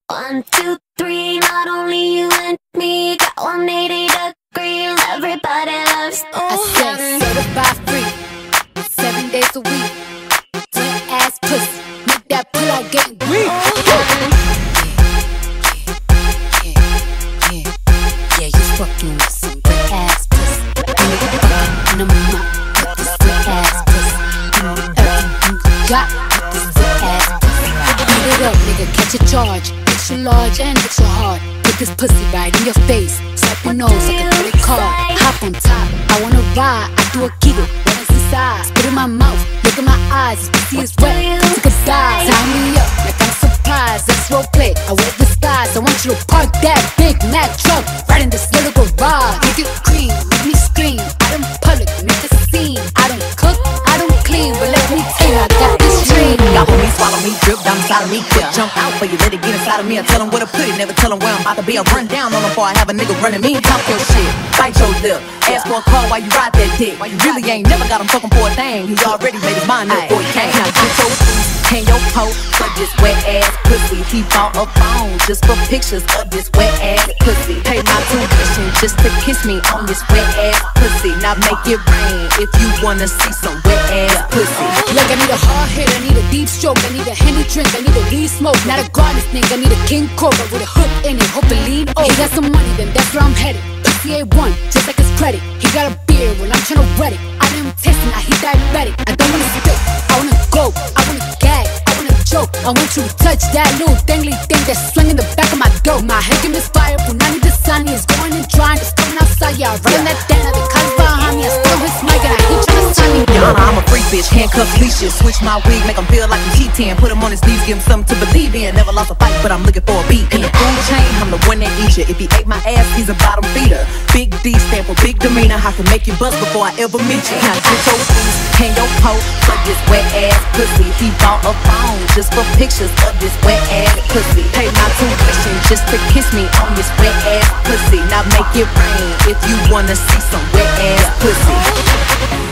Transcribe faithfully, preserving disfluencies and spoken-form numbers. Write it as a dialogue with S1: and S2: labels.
S1: One, two, three, not only you and me, got one eighty degrees, everybody loves.
S2: I said certified free, seven days a week, wet ass pussy, make that pull out getting weak. Yeah, yeah, yeah, yeah, you fucking with some wet ass pussy, and you fucking in the mouth with this wet ass pussy. You know everything you got with this wet ass pussy. Beat it up, nigga, catch a charge. Extra large and extra hard. Put this pussy right in your face. Swipe your nose like a credit card. Hop on top, I wanna ride. I do a giggle, what is inside? Spit in my mouth, look in my eyes. This pussy is wet, take a dive. Tie me up like I'm surprised. Let's role play, I wear disguise. I want you to park that Big Mac truck right in this little garage. Make it cream, make me scream. Out in public, make a scene. I don't cook, I don't clean, but let me tell you, I got this dream.
S3: Y'all hold me, swallow me, drip down inside of me. Quick jump out for you, let it get inside of me. I tell them where to put it, never tell them where I'm about to be. I run down on them before I have a nigga running me. Talk your shit, bite your lip. Ask for a call while you ride that dick. You really ain't never got him fucking for a thing. He already made his mind up before he came. Now get your food, can your coat for this wet ass pussy. He bought a phone just for pictures of this wet ass pussy. Pay my tuition just to kiss me on this wet ass pussy. Now make it rain if you wanna see some wet ass pussy.
S2: Look, I need a hard hit, I need a deep stroke, I need a Henny drink, I need a weed smoke. Not a garden snake, I need a king cobra with a hook in it, hope it lean over. He got some money, then that's where I'm headed. Pussy A one, just like his credit. He got a beard when I'm tryna wet it. I am testing, now he diabetic. I don't wanna spit, I wanna go, I wanna gag, I wanna choke. I want you to touch that little dangly thing that's swinging the back of my door. My head can misfire, Punani the sun is going and drying, it's coming outside. Yeah, I run that down, the cuz behind me, I steal his mic and I hit you to sign me.
S3: Your Honor, I'm a freak bitch, handcuffs, leashes. Switch my wig, make him feel like a G ten. Put him on his knees, give him something to believe in. Never lost a fight, but I'm looking for a beat. In the food chain, I'm the one that eats you. If he ate my ass, he's a bottom feeder. Big D stand for big demeanor. I can make you bust before I ever meet you. Now get your food, can your coat for this wet ass pussy. He bought a phone just for pictures of this wet ass pussy. Pay my tuition just to kiss me on this wet ass pussy. Now make it rain if you wanna see some wet ass pussy.